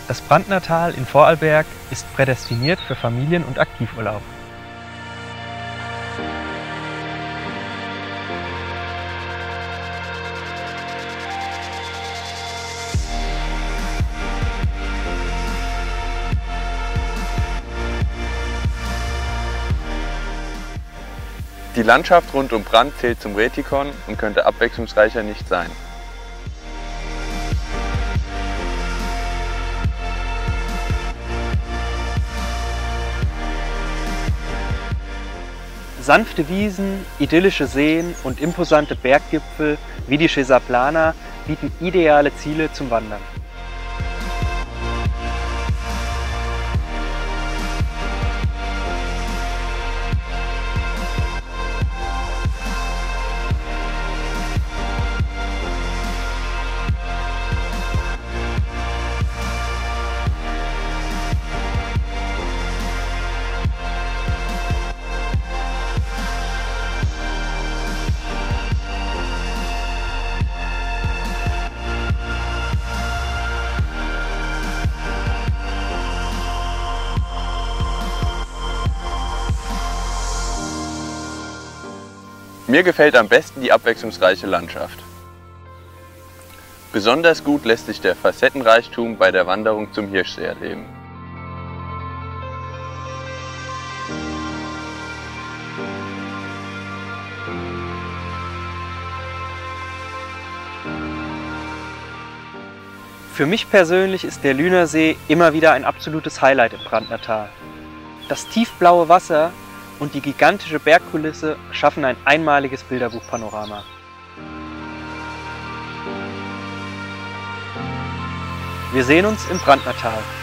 Das Brandnertal in Vorarlberg ist prädestiniert für Familien- und Aktivurlaub. Die Landschaft rund um Brand zählt zum Rätikon und könnte abwechslungsreicher nicht sein. Sanfte Wiesen, idyllische Seen und imposante Berggipfel wie die Scheser Plana bieten ideale Ziele zum Wandern. Mir gefällt am besten die abwechslungsreiche Landschaft. Besonders gut lässt sich der Facettenreichtum bei der Wanderung zum Hirschsee erleben. Für mich persönlich ist der Lüner See immer wieder ein absolutes Highlight im Brandnertal. Das tiefblaue Wasser und die gigantische Bergkulisse schaffen ein einmaliges Bilderbuchpanorama. Wir sehen uns im Brandnertal.